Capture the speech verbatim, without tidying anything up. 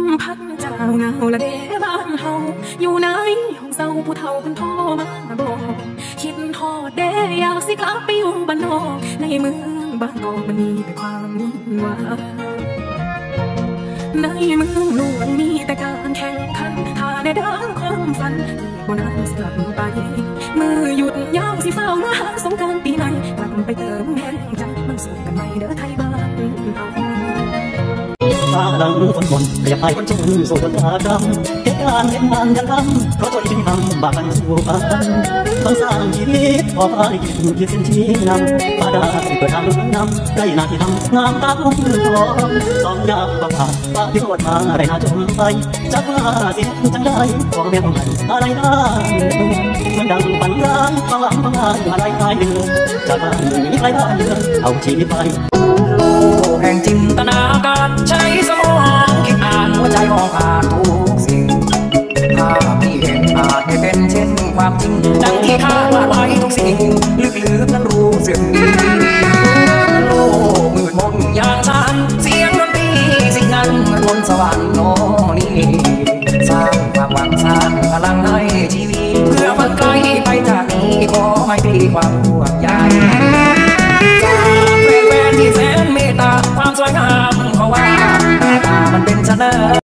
ำพันเจ้าเงาละเด้บ้านเฮาอยู่ไหนห้องเศร้าผู้เฒ่าเพิ่นโทรมาบอกคิดทอดเด้อยากสิกลับไปอยู่บ้านนอกในเมืองบางกอกมันมีแต่ความวุ่นวายในเมืองหลวงมีแต่การแข่งขันถ้าได้เดินความฝันอีกบ่นานสิกลับไปมือหยุดยาวสิเฝ้าหาสงกรานต์ปีใหม่กลับไปเติมแห่งใจมันสู้กันใหม่เด้อไทยบ้านเราฟ้าดังฝนฝนขยับไปคนชุ่มสู่คนตาดำเหตุการณ์เห็นมันกันทำเพราะคนที่ทำบาปกันสู่กันต้องสร้างชีวิตพอฟ้าได้กินยืดเส้นชี้นำฟ้าได้เปิดทางเรื่องนำได้หน้าที่ทำงามตาคุ้มทองสองยามประพาฟ้าที่โคตรมาได้หน้าจมไปจักว่าเสียงจังได้ของแม่ของไหนอะไรได้มันดังฝันร้ายฟังหลังฟังหายอะไรตายเดือดจากบ้านหนึ่งใครบ้านเดือดเอาชีวิตไปโลกแห่งจินตนาการใช้สมองคิดอ่านหัวใจมองผ่านทุกสิ่งภาพที่เห็นอาจไม่เป็นเช่นความจริงดังที่คาดว่าไว้ทุกสิ่งลึกๆนั้นรู้สึกดีโลกมืดมนอย่างฉันเสียงดนตรีสิ่งนั้นเหมือนบนสวรรค์โน่นี่สร้างความหวังสร้างพลังให้ชีวิตเพื่อฝันไกลไปจากนี้ขอให้มีความห่วงใยที่แสนเมตตาความสวยงามเพราะว่าหน้าตามันเป็นชนะ